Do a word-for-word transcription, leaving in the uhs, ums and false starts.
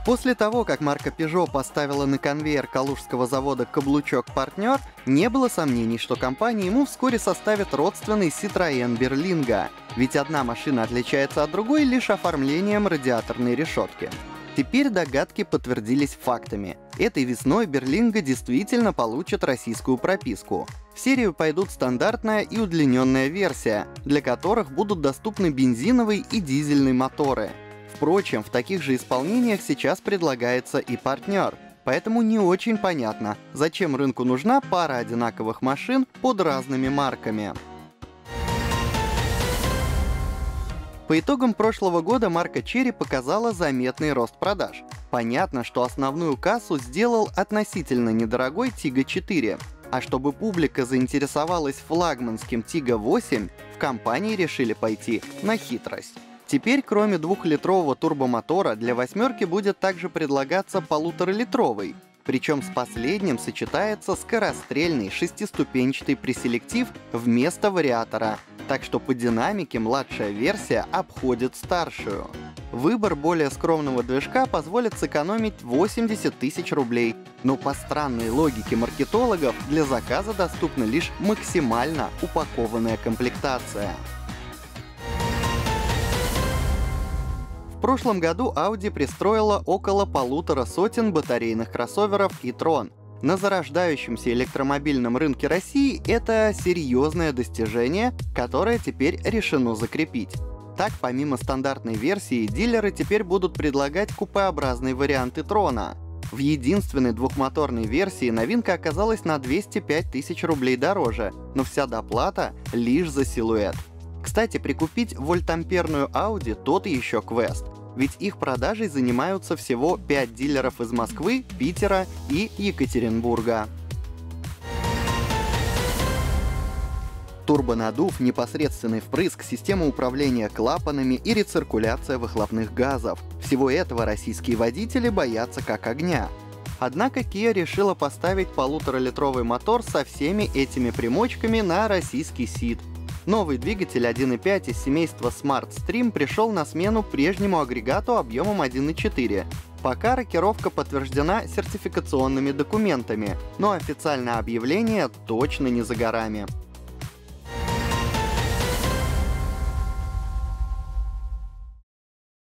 После того, как марка Peugeot поставила на конвейер калужского завода каблучок «Партнер», не было сомнений, что компания ему вскоре составит родственный Citroën Berlingo, ведь одна машина отличается от другой лишь оформлением радиаторной решетки. Теперь догадки подтвердились фактами. Этой весной Berlingo действительно получит российскую прописку. В серию пойдут стандартная и удлиненная версия, для которых будут доступны бензиновый и дизельный моторы. Впрочем, в таких же исполнениях сейчас предлагается и «Партнер», поэтому не очень понятно, зачем рынку нужна пара одинаковых машин под разными марками. По итогам прошлого года марка Chery показала заметный рост продаж. Понятно, что основную кассу сделал относительно недорогой Tiggo четыре. А чтобы публика заинтересовалась флагманским Tiggo восемь, в компании решили пойти на хитрость. Теперь, кроме двухлитрового турбомотора, для восьмерки будет также предлагаться полуторалитровый. Причем с последним сочетается скорострельный шестиступенчатый преселектив вместо вариатора, так что по динамике младшая версия обходит старшую. Выбор более скромного движка позволит сэкономить восемьдесят тысяч рублей, но по странной логике маркетологов для заказа доступна лишь максимально упакованная комплектация. В прошлом году Audi пристроила около полутора сотен батарейных кроссоверов e-tron. На зарождающемся электромобильном рынке России это серьезное достижение, которое теперь решено закрепить. Так, помимо стандартной версии, дилеры теперь будут предлагать купеобразный вариант e-tron. В единственной двухмоторной версии новинка оказалась на двести пять тысяч рублей дороже, но вся доплата лишь за силуэт. Кстати, прикупить вольтамперную Audi тот еще квест, ведь их продажей занимаются всего пять дилеров из Москвы, Питера и Екатеринбурга. Турбонаддув, непосредственный впрыск, система управления клапанами и рециркуляция выхлопных газов. Всего этого российские водители боятся как огня. Однако Kia решила поставить полуторалитровый мотор со всеми этими примочками на российский Ceed. Новый двигатель один и пять из семейства SmartStream пришел на смену прежнему агрегату объемом один и четыре. Пока рокировка подтверждена сертификационными документами, но официальное объявление точно не за горами.